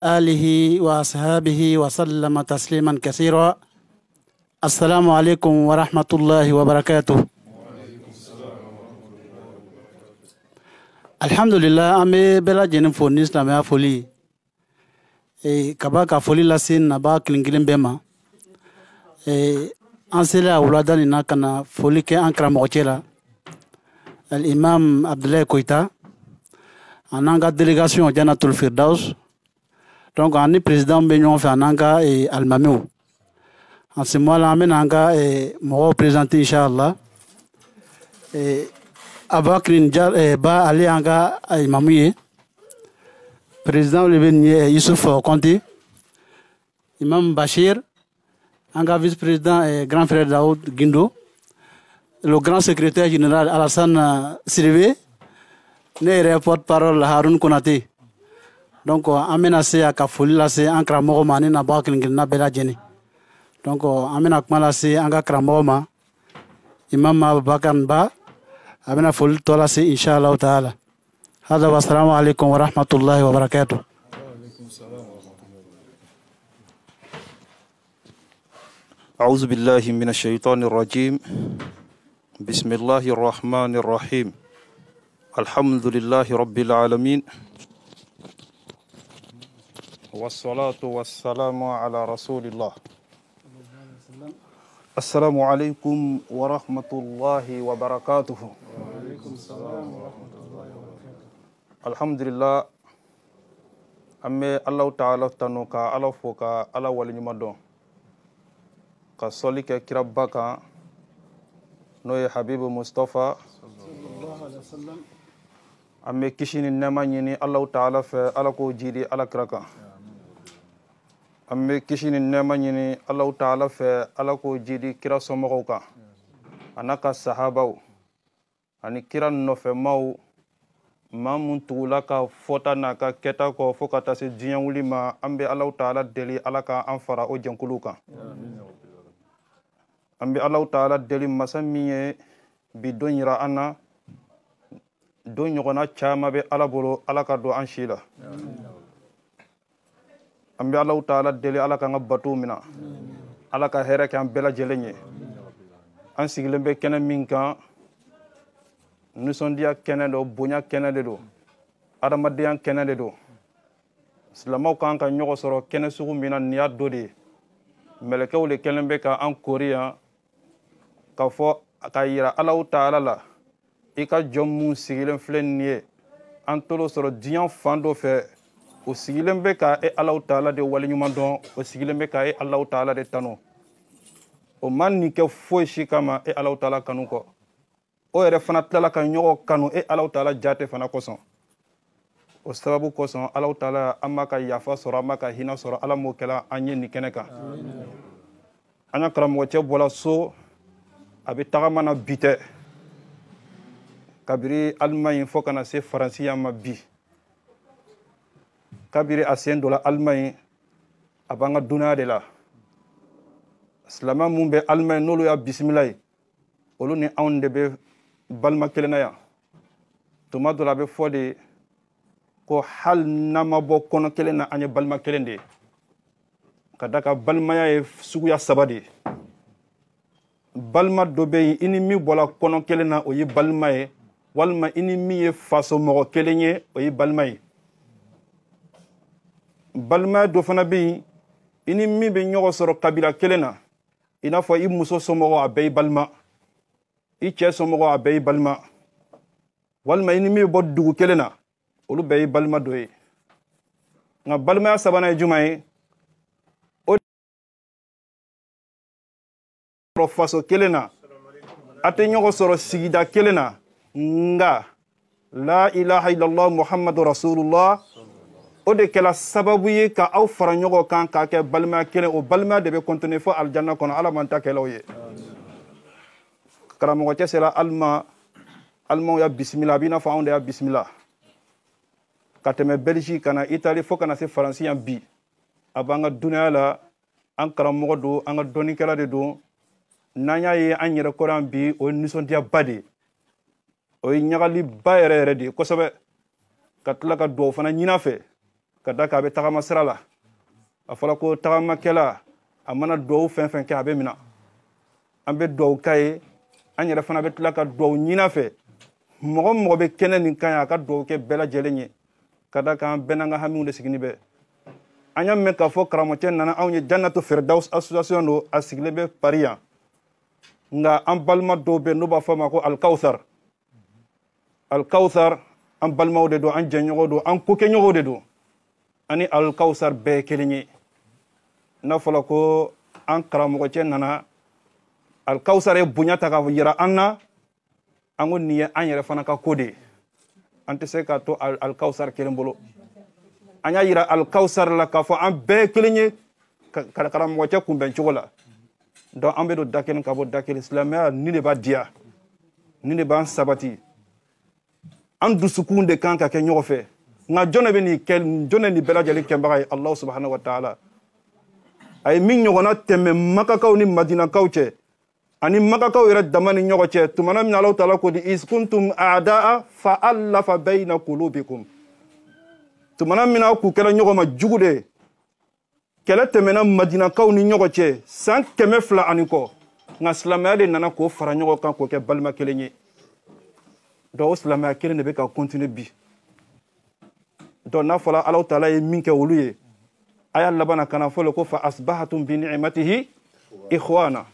آله وأصحابه وسلم تسليما كثيرا. السلام عليكم ورحمة الله وبركاته. الحمد لله أمي بلا جنم فونيس لما فولي كباك فولي لسين نبا كلينجلين بما أنسلا أولادنا نكنا فولي كأنكر موتشلا الإمام عبد الله كويتا أنانغا دélégation Jannatul Firdaus. Donc, on est président de l'Union Fananga et Almamou. En ce moment-là, on est représenté, Inch'Allah. Abakrin Ba Ali Anga Imamouye, président de Youssouf Conti, Imam Bachir, Anga vice-président et grand frère Daoud Guindo, le grand secrétaire général Alassane Sylvé, ne porte-parole Haroun Konate. Donc, amenacé à Kafoli, là, c'est un cramoromani na bakling na bela jeni. Donc, amenakmala c'est un cramoroma. Imam Bakan Ba, amena foli tola c'est Inch'Allah Ta'ala. Hada wa salamu alaikum wa rahmatullahi wa barakatuh. أعوذ بالله من الشيطان الرجيم بسم الله الرحمن الرحيم الحمد لله رب العالمين والصلاة والسلام على رسول الله. السلام عليكم ورحمة الله وبركاته. الحمد لله أمي الله تعالى تنوكا الله فوكا الله ولي مدون كسوليك كربكا نوي حبيب مصطفى أمي كشين النما يني الله تعالى في الله كو جيري الله كركا أمي كشين النما يني الله تعالى في الله كو جيري كرا سمعوكا أنا كصحابة أني كرا نفهمه ما منتولا كفوتا ناكا كتا كفوكا تاسي جيانولي ما أمبي الله تعالى دلي الله كأنفرا أو جنكلوكا أمبي الله تعالى دلي مسامية بدون يرانا دون يغنى شاما بي الله بولو الله كدو أنشيلا أمبي الله تعالى دلي الله كنبتو منا الله كهيرا كان بلا جلني أنسيغلم بي كنا مينكا نسونديا كنا دو بونيا كنا دو أدماديان كنا دو سلامو كان كان يوغو سورو كنا سوغو منا نيا دودي ملكاو لي كلم بي كا أن كوريا كفو كايرا الله تعالى لا ika jomu sigilen flen nie antolo soro dian fando fe o sigilen be ka e Allah taala de wali nyuma don o sigilen be ka e Allah taala de tano o man ni ke fo shikama e Allah taala kanu ko o ere fana tala kan nyogo kanu e Allah taala jate fana koson o sababu koson Allah taala amaka yafa soro amaka hina soro ala mo kala anye ni keneka anya kramo che bola so abi tagamana bite kabiri Allemagne fo kana se faransiya ma bi kabiri asen dola Allemagne abanga duna de la islama mumbe Allemagne nolu ya bismillah olu ni awde be balma kelena ya tuma dola be fode ko hal nama bo kono kelena anya balma kelende kadaka balma ya sugu ya sabade balma dobe ini mi bola kono kelena o yi balma e walma ini mi ye faso mogo kelenye o yi balmay balma do fana bi ini mi be nyogo soro kabila kelena ina fo i muso somogo abey balma i che somogo abey balma walma ini mi bo dugu kelena olu bey balma doye nga balma sabana jumay o ro faso kelena ate nyogo soro sigida kelena nga la ilaha illallah muhammadu rasulullah o de kela sababu ye ka aw fara nyogo kan ka ke balma kelen o balma de be continuer fo aljanna kono ala man ta kelaw ye karamo ko sela alma ya bismillah bina fa onde ya bismillah kateme belgique kana italie fo kana se francien bi abanga dunya la an karamo do an doni kala de do nanya ye an yere koran bi o nisondia bade o nyagali bayere redi ko sabe katla ka do fana nyina fe ka da ka be tagama sira la a fɔla ko tagamakɛla a mana duwawu fɛn fɛn kɛ a bɛ mina an bɛ duwawu k'a ye an yɛrɛ fana bɛ tila ka duwawu ɲin'a fɛ mɔgɔ mɔgɔ bɛ kɛnɛ nin kan a ka duwawu kɛ bɛɛ lajɛlen ye ka da kan bɛɛ n'an ka hamiw de sigini bɛ an y'a mɛn k'a fɔ karamɔgɔcɛ nana anw ye Jannatu Firdaus association don a sigilen bɛ Paris yan nka an balima dɔw bɛ n'u b'a fɔ a ma ko Alkawusar an balimaw de don an jɛɲɔgɔnw don an kokɛɲɔgɔnw de don ani Alkawusar bɛɛ ye kelen ye n'a fɔra ko an karamɔgɔcɛ nana Alkawusar ye bonya ta ka yira an na an ko nin ye an yɛrɛ fana ka ko de ye an tɛ se k'a to Alkawusar kelen bolo an y'a yira Alkawusar la k'a fɔ an bɛɛ ye kelen ye karamɔgɔcɛ kunbɛn cogo la donc an bɛ don da kelen ka bɔ da kelen silamɛya nin de b'a diya nin de b'an sabati an dusukun de kan ka kɛ ɲɔgɔn fɛ nka jɔn de bɛ nin kɛ jɔn de nin bɛɛ lajɛlen kɛbaga ye Alahu subhanahu wa ta'ala a ye min ɲɔgɔnna tɛmɛ Makakaw ni Madinakaw cɛ ani Makakaw yɛrɛ dama ni ɲɔgɔn cɛ tumana min Alahu ta'ala ko di iz kuntum a'da'a fa'alafa bayna qulubikum tumana min aw k'u kɛra ɲɔgɔn ma jugu de kɛlɛ tɛmɛna Madinakaw ni ɲɔgɔn cɛ san 200 ani kɔ nka silamɛya de nana k'o fara ɲɔgɔn kan k'o kɛ balima kelen ye donc o silamɛya kelen de bɛ ka continuer bi donc n'a fɔra Alahu ta'ala ye min kɛ olu ye a y'a laban kana fɔ ko fa asbahatum bi ni'matihi ikhwana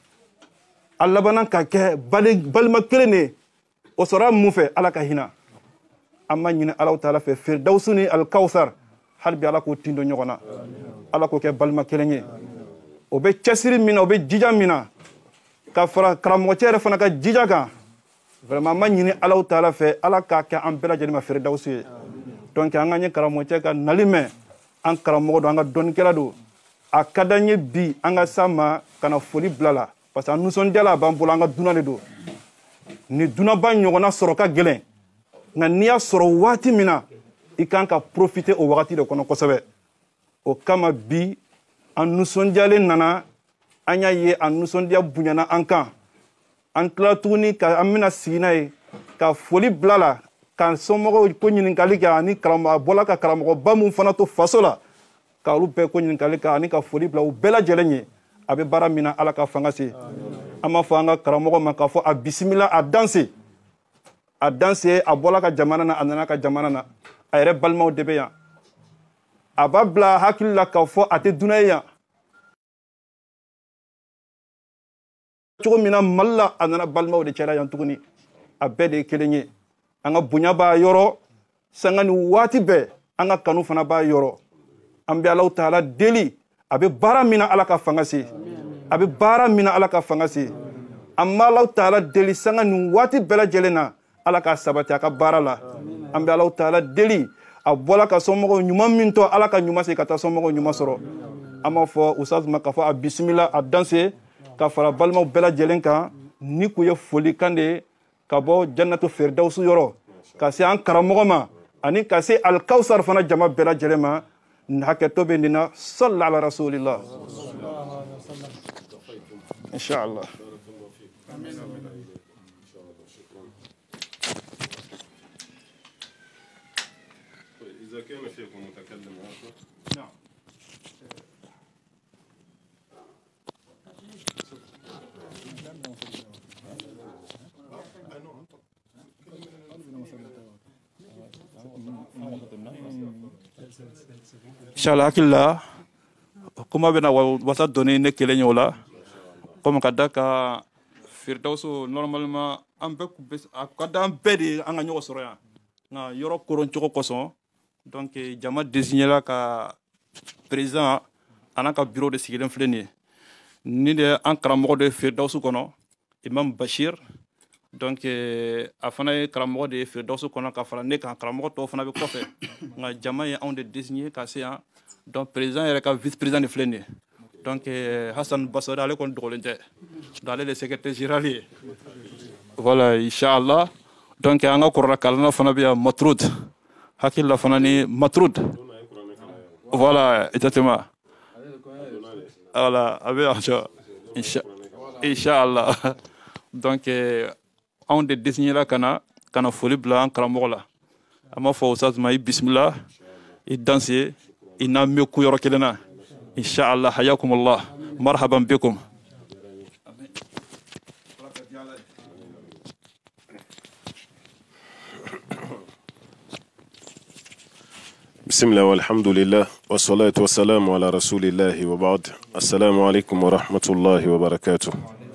a laban ka kɛ balima kelen de o sɔrɔ mun fɛ Ala ka hinɛ an ma ɲini Alahu ta'ala fɛ Firdausu ni Alkawusar hali bi Ala k'o tindo ɲɔgɔn na Ala k'o kɛ balima kelen ye o bɛ cɛsiri min na o bɛ jija min na ka fara karamɔgɔcɛ yɛrɛ fana ka jija kan vraiment an ma ɲini Alahu ta'ala fɛ Ala k'a kɛ an bɛɛ lajɛlen ma Firdausu ye donc an ka ɲɛ karamɔgɔcɛ ka nali mɛn an karamɔgɔ don an ka dɔnnikɛla don a ka d'an ye bi an ka s'a ma ka na foli bila la parce que an nisɔndiyala b'an bolo an ka dunan de don ni dunaba ɲɔgɔnna sɔrɔ ka gɛlɛn nka n'i y'a sɔrɔ waati min na i kan ka profiter o wagati de kɔnɔ kosɛbɛ o kama bi an nisɔndiyalen nana an y'a ye a nisɔndiya bonyana an kan an tila tuguni ka an bɛna sigi n'a ye ka foli bila la ka somɔgɔw ko ɲininkali kɛ ani karamɔgɔ a bɔla ka karamɔgɔba mun fana to faso la ka olu bɛɛ ko ɲininkali kɛ ani ka foli bila u bɛɛ lajɛlen ye a bɛ baara min na Ala ka fanga se an b'a fɔ an ka karamɔgɔ ma k'a fɔ a bisimila a danse a bɔla ka jamana na a nana ka jamana na a yɛrɛ balimaw de bɛ yan a b'a bila hakili la k'a fɔ a tɛ dunan ye yan cogo min na Mali la a nana balimaw de cɛla yan tuguni a bɛɛ de ye kelen ye an ka bonya b'a yɔrɔ sanga ni waati bɛɛ an ka kanu fana b'a yɔrɔ an bɛ Alahu ta'ala deli a bɛ baara min na Ala ka fanga se a bɛ baara min na Ala ka fanga se an bɛ Alahu ta'ala deli sanga ni waati bɛɛ lajɛlen na Ala ka sabati a ka baara la an bɛ Alahu ta'ala deli a bɔla ka somɔgɔw ɲuman min to Ala ka ɲuman se ka taa somɔgɔw ɲuman sɔrɔ an b'a fɔ Ustaz ma k'a fɔ a bisimila a danse ka fara balimaw bɛɛ lajɛlen kan ni kun ye folikan de ye ka bɔ Jannatu Firdausu yɔrɔ ka se an karamɔgɔ ma ani ka se Alkawusar fana jama bɛɛ lajɛlen ma hakɛto bɛ nin na salli ala rasulillah inshallah إذا كان فيكم متكلم نعم inshallah hakilila kuma bɛna wasa dɔɔni ne kelen ye o la comme ka da ka Firdausu normalement an bɛɛ a ka da an bɛɛ de an ka ɲɔgɔn sɔrɔ yan nka yɔrɔ koron cogo kosɔn donc jama désignéla ka président a n'a ka bureau de sigilen filɛ nin ye ni de an karamɔgɔ de ye Firdausu kɔnɔ Imam Bashir donc a fana ye karamɔgɔ de ye Firdausu kɔnɔ ka fara ne kan karamɔgɔ tɔw fana bɛ kɔfɛ nka jama ye anw de désigné ka se yan donc président yɛrɛ ka vice président de filɛ nin ye donc Hassan Basori ale kɔni dogolen tɛ donc ale de secrétaire général ye voilà inchallah donc an ka kɔrɔla kalanna fana bɛ yan Matrud hakilila fana ni Matrud voilà exactement voilà a bɛ yan inchallah donc anw de désigné la ka na foli bila an karamɔgɔ la an b'a fɔ Ustaz ma i bisimila i danse i n'an bɛ ku yɔrɔ kelen na inshallah hayakumullah marhaban bikum. Bismillah walhamdulillah wa salatu wa salamu ala rasulillahi wa ba'd. Assalamu alaikum wa rahmatullahi wa barakatuh.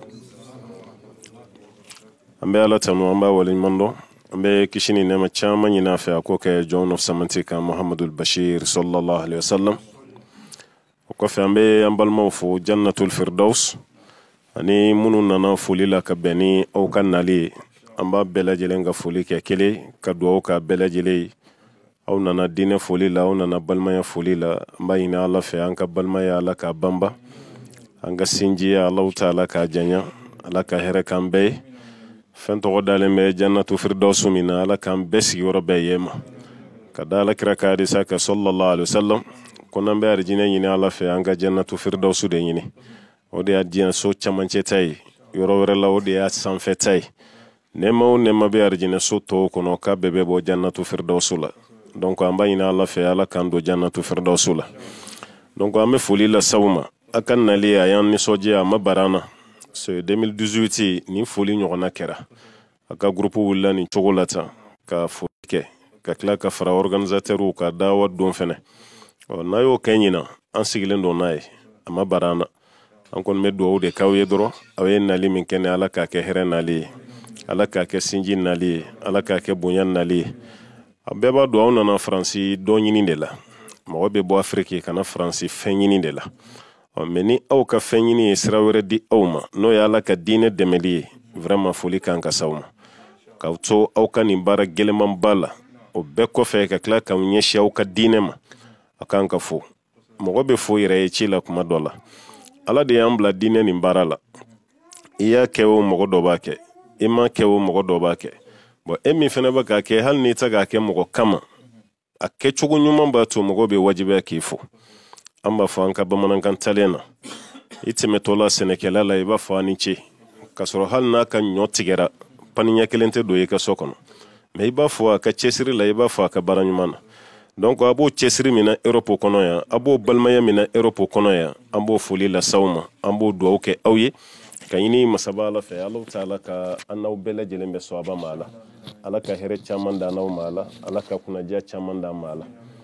An bɛ Ala tanu, an b'a waleɲuman dɔn, an bɛ kisi ni nɛɛma caman ɲini a fɛ a k'o kɛ jɔn of samanti kan Muhammadul Bashir sallallahu alaihi wasallam. O kɔfɛ an bɛ an balimaw fo jannatul firdaus ani minnu nana foli la ka bɛn ni aw ka nali ye. An b'a bɛɛ lajɛlen ka foli kɛ kelen ka dugawu k'a bɛɛ lajɛlen ye. Aw nana diinɛ foli la, aw nana balimaya foli la. An b'a ɲini Ala fɛ an ka balimaya Ala k'a banba, an ka sinjiya Alahu Taala k'a janya, Ala ka hɛrɛ k'an bɛɛ ye. Fɛn tɔgɔ dalen bɛ jannatu firdausu min na, Ala k'an bɛɛ sigiyɔrɔ bɛɛ ye ma. Ka da Alakira ka hadisa kan sallallahu alaihi wasallam ko n'an bɛ arijinɛ ɲini Ala fɛ an ka jannatu firdausu de ɲini. O de y'a diɲɛ so camancɛ ta ye, yɔrɔ wɛrɛ la o de y'a sanfɛ ta ye. Nɛɛma o nɛɛma bɛ arijinɛ so tɔw kɔnɔ k'a bɛɛ bɛ bɔ jannatu firdausu la. Donc an b'a ɲini Ala fɛ Ala k'an don jannatu firdausu la. Donc an bɛ foli la sabu ma, a ka nali a y'an nisɔndiya a ma bara an na. 2018 ni foli ɲɔgɔnna kɛra, a ka groupe wulila nin cogo la tan ka foli kɛ, ka tila ka fara organisateur ka dawa don fɛnɛ. N'a y'o kɛ ɲina an sigilen don n'a ye, a ma bara an na. An kɔni bɛ dugawu de k'aw ye dɔrɔn, aw ye nali min kɛ ni Ala k'a kɛ hɛrɛ nali ye, Ala k'a kɛ sinji nali ye, Ala k'a kɛ bonya nali ye. A bɛɛ b'a dɔn aw nana Faransi dɔ ɲini de la, mɔgɔ bɛ bɔ Afiriki ka na Faransi fɛn ɲini de la. Mais ni aw ka fɛn ɲini ye sira wɛrɛ di aw ma, n'o ye Ala ka diinɛ dɛmɛli ye, vraiment foli kan ka s'aw ma. K'aw to aw ka nin baara gɛlɛmanba la, o bɛɛ kɔfɛ ka tila k'aw ɲɛsin aw ka diinɛ ma, a kan ka fo. Mɔgɔ bɛ fo yɛrɛ ye ci la kuma dɔ la. Ala de y'an bila diinɛ nin baara la. I y'a kɛ o mɔgɔ dɔ b'a kɛ, i m'a kɛ o mɔgɔ dɔ b'a kɛ. Bon, e min fɛnɛ bɛ k'a kɛ hali n'i tɛ k'a kɛ mɔgɔ kama, a kɛcogo ɲuman b'a to mɔgɔ bɛ wajibiya k'i fo. An b'a fɔ an ka bamanankan talen na, i tɛmɛtɔ la sɛnɛkɛla la i b'a fɔ a ni ce, k'a sɔrɔ hali n'a ka ɲɔ tigɛra pani ɲɛ kelen tɛ don i ka so kɔnɔ, mais i b'a fɔ a ka cɛsiri la, i b'a fɔ a ka baara ɲuman na. Donc a b'o cɛsiri min na Europe kɔnɔ yan, a b'o balimaya min na Europe kɔnɔ yan, an b'o foli lasaw ma, an b'o dugawu kɛ aw ye, ka ɲini masaba Ala fɛ Alahu Taala ka an n'aw bɛɛ lajɛlen bɛ sɔn a ba ma Ala, Ala ka hɛrɛ caman d'an n'aw ma Ala, Ala ka kunnadiya caman d'an ma Ala.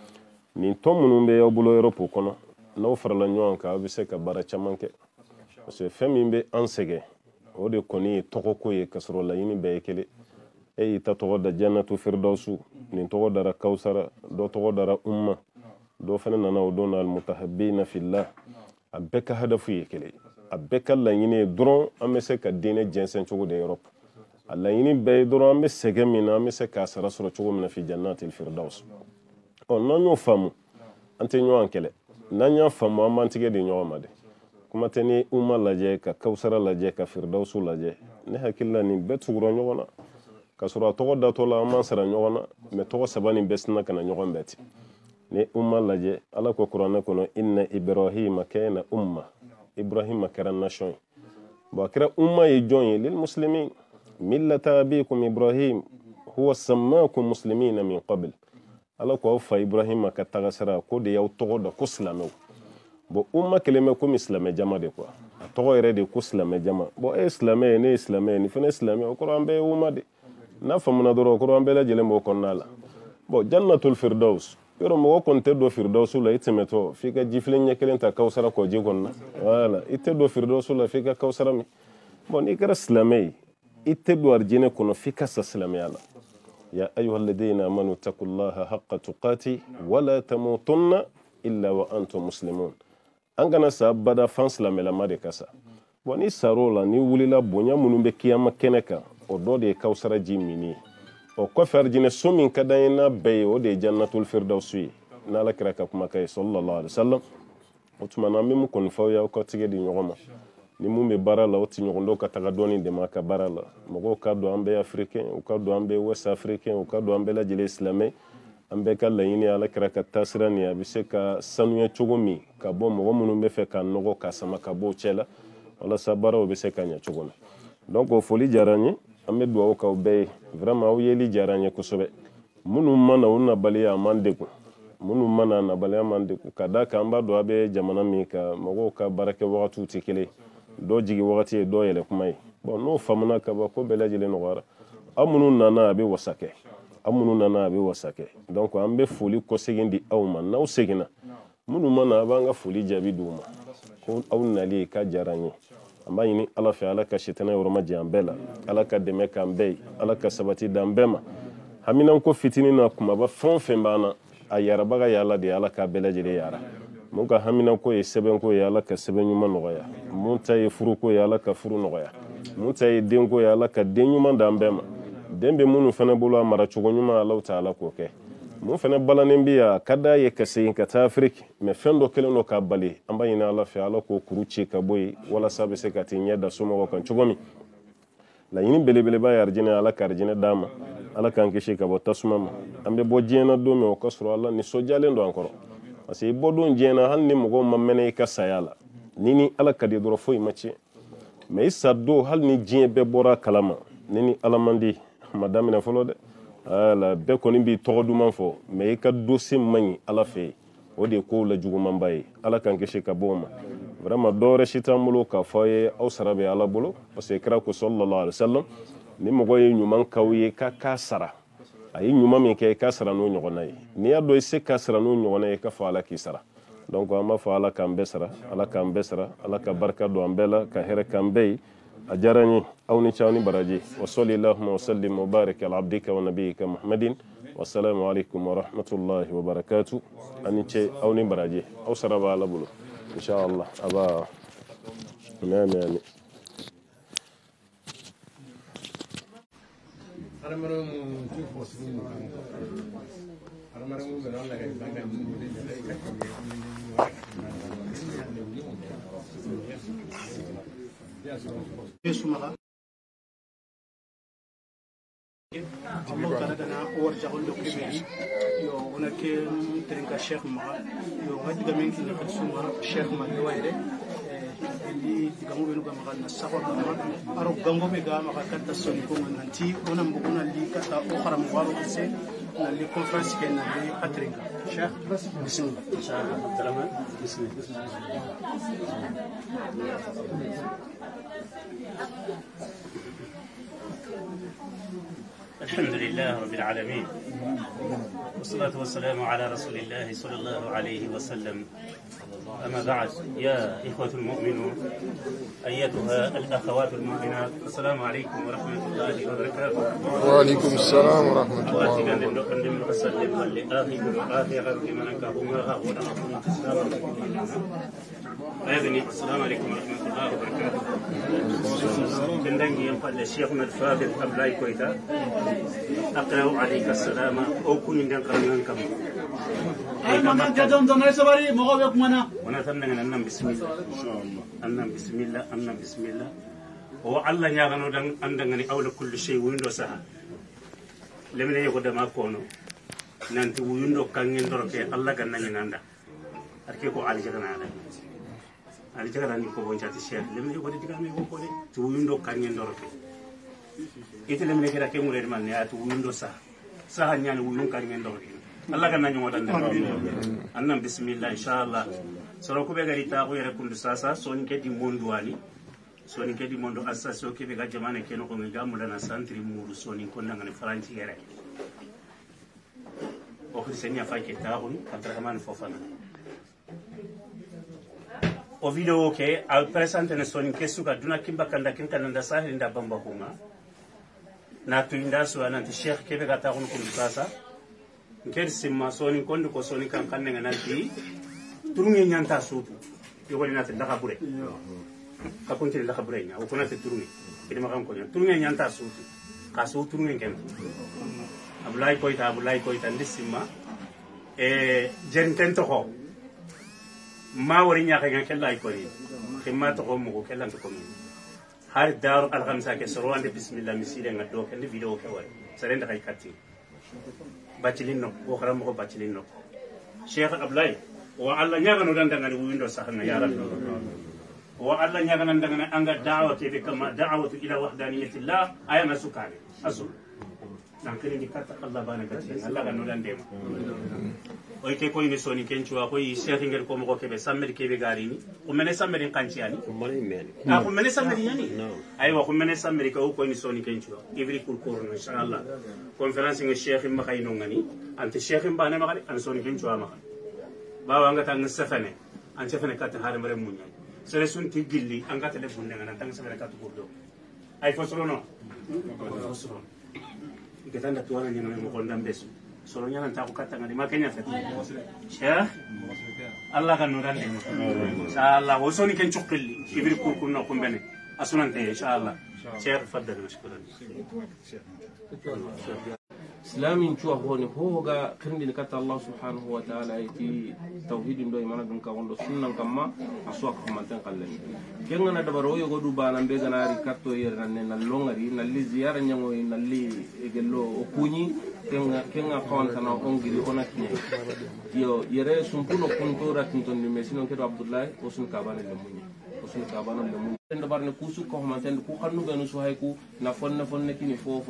Nin tɔn minnu bɛ aw bolo Europe kɔnɔ, n'aw farala ɲɔgɔn kan aw bɛ se ka baara caman kɛ, parce que fɛn min bɛ an sɛgɛn o de kɔni ye tɔgɔko ye ka sɔrɔ laɲini bɛɛ ye kelen. E y'i ta tɔgɔ da jannatu firdausu, nin tɔgɔ dara kawusara, dɔ tɔgɔ dara umma, dɔ fɛnɛ nana o don na almutahabbina fillah, a bɛɛ ka hadafu ye kelen, a bɛɛ ka laɲini ye dɔrɔn an bɛ se ka diinɛ jɛnsɛn cogo de Europe. A laɲini bɛɛ ye dɔrɔn an bɛ sɛgɛn min na an bɛ se k'a sara sɔrɔ cogo min na fi jannatil firdaus. N'an y'o faamu an tɛ ɲɔgɔn kɛlɛ, n'an y'a faamu an b'an tigɛ di ɲɔgɔn ma de. Kuma tɛ ni umma lajɛ ka kawusara lajɛ ka firdausu lajɛ, ne hakili la nin bɛɛ tugura ɲɔgɔn na, ka sɔrɔ a tɔgɔ datɔ la an b'an sara ɲɔgɔn na, mais tɔgɔ saba nin bɛɛ sina ka na ɲɔgɔn bɛɛ ten. Ni umma lajɛ, Ala ko kuranɛ kɔnɔ inna Ibrahima kana umma, Ibrahima kɛra nation ye. Bon a kɛra umma ye jɔn ye? Lil muslimin, millata abikum Ibrahim huwa sammakum muslimina min qabl. Ala ko aw fa Ibrahima ka tagasira ko de y'aw tɔgɔ da ko silamɛw. Bon umma kelen bɛ komi silamɛ jama de quoi, a tɔgɔ yɛrɛ de ko silamɛ jama. Bon e ye silamɛ ye, ne ye silamɛ ye, nin fɛnɛ ye silamɛ, o kɔrɔ an bɛɛ ye umma de. N'a faamuna dɔrɔn o kɔrɔ an bɛɛ lajɛlen b'o kɔnɔna la. Bon jannatul firdaus, yɔrɔ mɔgɔ kɔni tɛ don firdausu la i tɛmɛtɔ f'i ka jifilen ɲɛ kelen ta kawusara kɔji kɔnɔna, voilà, i tɛ don firdausu la f'i ka kawusara min. Bon n'i kɛra silamɛ ye, i tɛ don arijinɛ kɔnɔ f'i ka sa silamɛya la. Ya ayyuhalladhina amanu taqullaha haqqa tuqati wa la tamutunna illa wa antum muslimun. An kana sa bada fan silamɛlama de ka sa. Bon ni sar'o la ni wulila bonya minnu bɛ kiyama kɛnɛ kan, o dɔ de ye kawusara ji mini ye. O kɔfɛ arijinɛ so min ka d'an ye n'a bɛɛ ye o de ye jannatul firdausu ye, n'Ala kira ka kumakan ye sallallahu alaihi wasallam. O tuma na an bɛ mun kɔni fɔ aw ye aw ka tigɛ di ɲɔgɔn ma. Ni mun bɛ baara la o ti ɲɔgɔn dɔw ka taga dɔɔni dɛmɛ a ka baara la, mɔgɔw ka don an bɛɛ africain, u ka don an bɛɛ west africain, u ka don an bɛɛ lajɛlen silamɛ, an bɛɛ ka laɲini Ala kira ka taasira nin a bɛ se ka sanuya cogo min ka bɔ mɔgɔ minnu bɛ fɛ ka nɔgɔ ka sama ka bɔ o cɛ la, walasa baaraw bɛ se ka ɲɛ cogo min. Donc o foli diyara n ye, an bɛ dugawu k'aw bɛɛ ye, vraiment aw yeli diyara n ye kosɛbɛ. Minnu ma na u nabaliya a man degun, minnu mana nabaliya man ka da kan ba do abe jamana min ka mago ka barake wagatu ti kele do jigi wagati do yele kuma yi bon no famuna ka ba ko bela jele no wara amunu nana abe wasake donc an be foli ko segindi awma naw segina minnu mana ba nga foli jabi duma ko aw nali ka jarani amba yini ala fe ala ka shitana yoroma jambela ala ka deme kan be ala ka sabati dambema haminan ko fitini na kuma ba fon fembana a yarabaga yala de ala ka belajele yara mun ka haminan ko ye seben ko yala ka seben nyuma nogoya mun ta ye furu ko yala ka furu nogoya mun ta ye den ko yala ka den nyuma dambema dembe munu fana bolo mara cogo nyuma Allah taala ko ke mun fana balanen biya kada ye kase ka ta Afrique me fendo kelen no ka bali amba ina Allah fi ala ko kuruci ka boy wala sabe se ka tinya da suma ko kan cogo mi la yini belebele ba yarjina ala karjina dama ala kan kishi ka bo tasuma ma ambe bo jena do me ko sura Allah ni sojalen do encore parce que bo don jena hal ni mo mamene ka sayala nini ala kadi do foy mace me saddo hal ni jien be bora kalama nini alamandi madame na folo de ala be koni bi togoduman fo me ka dossier mani ala fe o de ko la juguman baye ala kan kishi ka boma vraiment dore shitamulo ka foye aw sarabe ala bolo parce que kra ko sallallahu alaihi wasallam ni mogo ye nyuman kawye ka kasara ayi nyuma min ke kasara no nyogona yi ni ado se kasara no nyogona yi ka fa ala kisara donc ama fa ala kan besara ala ka barka do ambela ka here kan bey ajarani awni chawni baraji wa sallallahu wa sallim wa barik ala abdika wa nabiyyika muhammadin wassalamu alaikum wa rahmatullahi wa barakatuh ani che awni baraji aw saraba ala bulu inshallah aba nani Allah taala dana war jagon do kebeli yo ona ke trinka cheikh ma yo ngadi gamen ki ne suma cheikh ma do wayre di gamu benu gama kan sako gama aro gango be gama ka ta soni ko nanti ona mbuguna li ka ta o kharam waro se na li conference ke na li patrinka cheikh bismillah inshallah salaman bismillah الحمد لله رب العالمين والصلاة والسلام على رسول الله صلى الله عليه وسلم أما بعد يا إخوة المؤمنون أيتها الأخوات المؤمنات السلام عليكم ورحمة الله وبركاته. وعليكم السلام ورحمة الله وبركاته. السلام عليكم ورحمة الله وبركاته. كندنجي ينقل شيخنا الفاضل أبلاي كويتا أقرأ عليك السلام أو كن من قرنان كم. ما كان دون رسالة مغابك منا. ونتمنى أن ننام بسم الله. إن شاء الله. أنام بسم الله أنام بسم الله. هو الله يعانو دان أندعني أول كل شيء ويندو سها. لمن يقول ما كونه. نانتي ويندو كانين دركة الله كنا يناندا. أركيكو على جدنا على. على جدنا نيكو بونجات الشيخ. لمن يقول تكلم يقول كونه. ويندو كانين دركة. إذا لمن يقول كم غير من يا ويندو سها. سها نيان ويندو كانين دركة. الله كنا ينوادنا. أنام بسم الله إن شاء الله. سرقوا بغير تاقو يركون دساسا. سوني كدي موندواني. Soni kedi mondo assasio ke be ga jamane ke no ko mi gamu dana santri muru soni ko nangane faranti yere o khrisenya fa ke taun Abdurrahman Fofana o video ke al presente ne soni ke suka duna kimba kanda kinta nda sahil nda bamba kuma na tu inda so ananti sheikh ke be ga taun ko sasa ngel simma soni kondo ko soni kan kan ngana ti turungi nyanta sutu yobali na tinda kabure kapunti la khabrenya o kona te turungi kidi makam ko nya turungi nyanta sutu ka su turungi ken abulay koita ndisima jenten to ho ma wori nya ka kella ko ni khimma to ko mo kella to ko ni har dar al khamsa ke soro ande bismillah misile ngado ken video ke wal serenda kay katti bacilin no o kharam ko bacilin no cheikh abulay wa alla nya ga no dan ngani windo sahna ya rabbi والله نيغا نندغنا انغا دعوه كما دعوه الى وحدانيه الله ايما سكاري اسو nankiri di kata Allah bana gati Allah ga no dande ma o ke ko ni soni ken chuwa ko yi cheikh ngel ko mo ko kebe samedi kebe garini ko mene samedi kanchiani ko mene samedi yani aywa ko mene samedi ko ni soni ken chuwa ibri kul korno inshallah conférence ngi cheikh ma khayno ngani ante cheikh mbane ma khali an soni ken chuwa ma bawa nga tan safane an safane kata hare mare munya sere sun ti gilli an kata le bunde ngana tan safane kata kurdo ay fosoro no fosoro ikatanda tuwana nyana mo ko ndambesu solo nyana ta ko kata ngani makenya fet cheikh Allah kan nuran de inshallah wo soni ken chukilli ibri kur kunno ko bene asunante inshallah cheikh faddal mashkuran islamin cuwa honi hoga kirndini katta Allah subhanahu wa ta'ala iti tauhidin do imana dum ka wondo sunnan kamma aswa ko manten kallani kenga na dabaro yo godu bana be ganari katto yer nan na longari nalli ziyara nyango nalli egello o kunyi kenga kawanta na ongiri onakine yo yere sumpuno kuntora kinton ni mesino kedo Abdullah o sun kabane le munyi o sun kabane le munyi ndo barne kusu ko manten ku xannu benu so hayku na fonne kini fofo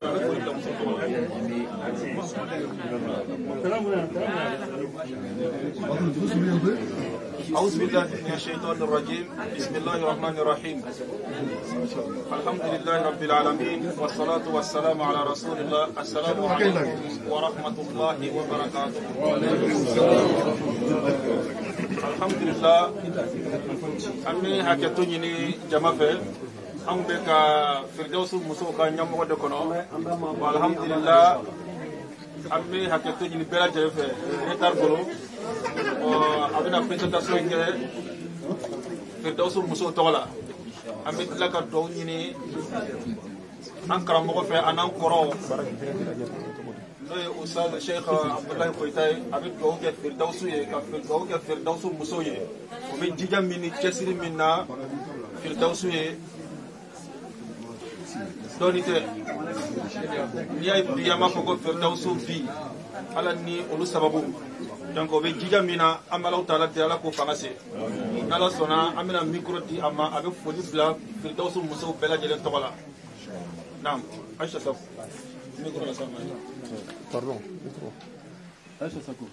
أعوذ بالله من الشيطان الرجيم بسم الله الرحمن الرحيم الحمد لله رب العالمين والصلاة والسلام على رسول الله السلام عليكم ورحمة الله وبركاته الحمد لله أمي حكيتوني جمافة أم بك فردوس مسوكا نيامو دكونو والحمد لله أمي حكيتوني بلا جيفة ريتار بلو أبنا بريزنتاسيون كده فردوس مسو تولا أمي تلاقي دوني أنكر مغفى أنا كورو نوي أستاذ الشيخ عبد الله كويتاي أبي دوك فردوسية كفردوك فردوس مسوية ومن جيجا مني كسر منا فردوسية دونيته نيا بياما فوق فردوسو في على ني أولو سببو donc o be jija mina amala taala de ala ko fangase nala sona amina micro di ama abe foli bla firdausu muso bela jelen togola nam aisha sako micro la sama pardon micro aisha sako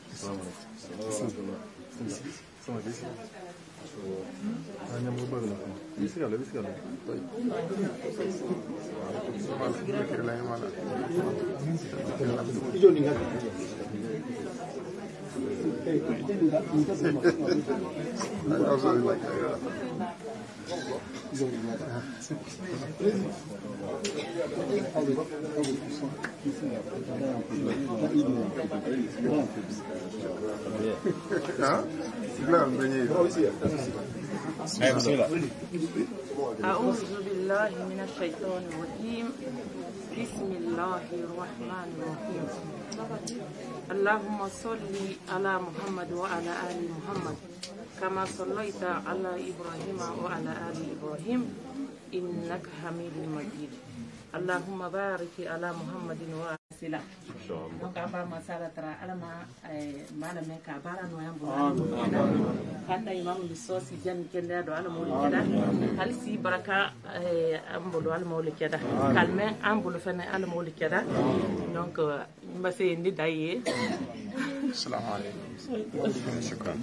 أعوذ بالله من الشيطان الرجيم بسم الله الرحمن الرحيم اللهم صل على محمد وعلى آل محمد كما صليت على إبراهيم وعلى آل إبراهيم إنك حميد مجيد اللهم بارك على محمد وعلى سلام كابا مسألة ترى على ما لم كابارا نويم كان إمام الصوصي جن كنا دو على مولى كذا هل سي بركة أمبلو على مولى كذا كلمة أمبلو فنا على مولى كذا donc mbase ndi daye السلام عليكم شكرا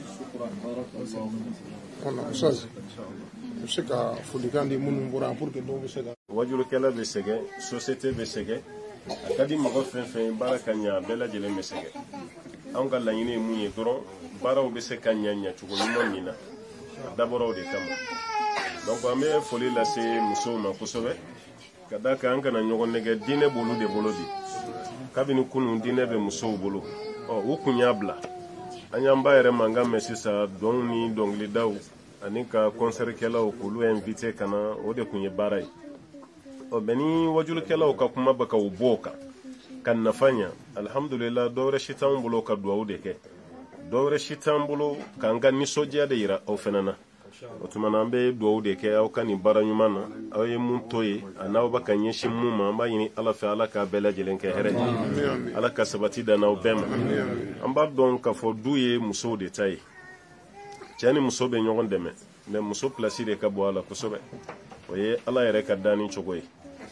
on chose je ka fulikandi munum bura pour que do sega wajulu kala be sege société be sege akadi mago fen baraka nya bela jele me sege an ga la yini munye doro baraw be se kanya nya chugo mon nina daboro de kama donc ame foli la se muso ma kusobe kada ka an kana nyogo nege dine bolu de bolodi kabini kunu dine be muso bolu o kunya bla anyamba yere manga mesisa donni dongli daw anika concert kela o kulu invité kana o de kunye baray o beni wajul kela o ka kuma baka o boka kan nafanya alhamdulillah dawre shitan bulo ka duwa de ke dawre shitan bulo kan ga ni soja de ira o fenana o tumana be duwa de ke o kan baranyumana o ye mun toye anaw baka nyeshi muma ba yini ala fa ala ka bela jelen ke here ala ka sabati da naw bem amba don ka fo duye muso de tay jani muso be nyogon deme mais muso place de ka bo ala kusobe o ye ala yere ka dani chogoy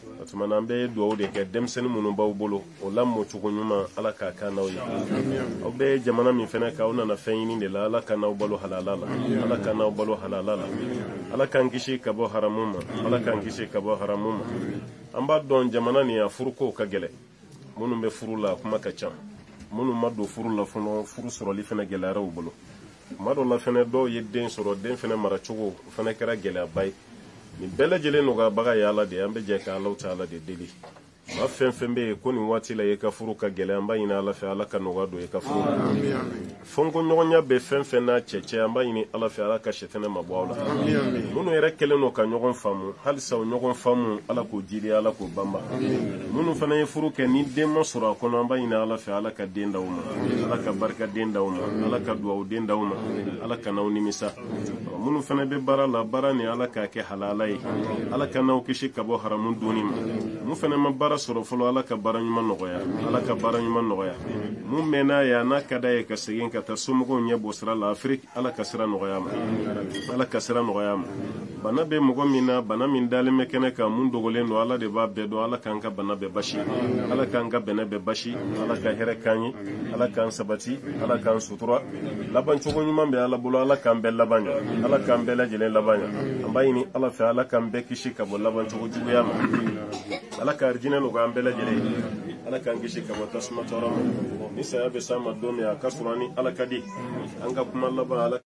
atuma be duwawu de ke demseni munu baw bolo o lammo cogo ɲuman ala ka kanaw ye aw be jamana min fɛnɛ ka aw nana fɛn ɲini de la ala kanaw balo halala la ala kanaw balo halala la ala kan kisi ka bɔ haramu ma ala kan kisi ka bɔ haramu ma an b'a dɔn jamana ni a furuko ka gɛlɛ minnu bɛ furu la kuma ka ca minnu ma don furu la fɔlɔ furu sɔrɔli fɛnɛ gɛlɛyara u bolo kuma dɔ la fɛnɛ dɔw ye den sɔrɔ den fɛnɛ maracogo o fɛnɛ kɛra gɛlɛyaba ye nin bɛɛ lajɛlen nɔgɔyabaga ye ala de an bɛ jɛ ka alaw ta ala de deli ma fɛn fɛn bɛ yen ko nin waati la i ka furu ka gɛlɛ an b'a ɲini ala fɛ ala ka nɔgɔya don i ka furu fɔnko ɲɔgɔnya bɛ fɛn fɛn n'a cɛ an b'a ɲini ala fɛ ala ka sɛtɛnɛ ma bɔ aw la minnu yɛrɛ kɛlen don ka ɲɔgɔn faamu halisa o ɲɔgɔn faamu ala k'o jiri ala k'o banba minnu fana ye furu kɛ ni den ma sɔrɔ a kɔnɔ an b'a ɲini ala fɛ ala ka den d'aw ma ala ka barika den d'aw ma ala ka duwawu den d'aw ma ala ka n'aw nimisa minnu fana bɛ baara la baara ni ala k'a kɛ halala ye ala ka n'aw kisi ka bɔ haramu donni ma mun fana ma baara sɔrɔ fɔlɔ ala ka baara ɲuman nɔgɔya ala ka baara ɲuman nɔgɔya mun mɛnna ye n'a ka d'a ye ka segin ka taa somɔgɔw ɲɛ bɔ sira la afiriki ala ka sira nɔgɔya ma ala ka sira nɔgɔya ma bana bɛ mɔgɔ min na bana min dalen bɛ kɛnɛ kan mun dogolen don ala de b'a bɛɛ dɔn ala k'an ka bana bɛɛ basi ala k'an ka bɛnɛ bɛɛ basi ala ka hɛrɛ k'an ye ala k'an sabati ala k'an sutura laban cogo ɲuman bɛ ala bolo ala k'an bɛɛ laban ɲa ala k'an bɛɛ lajɛlen laban ɲa an b'a ɲini ala fɛ ala k'an bɛɛ kisi ka bɔ laban cogo juguya ma ala ka arijinɛ nɔgɔya an bɛɛ lajɛlen ala k'an kisi ka bɔ tasuma tɔɔrɔ ma ni saya bɛ s'an ma don min a ka sɔrɔ ni ala ka di an ka kuma laban ala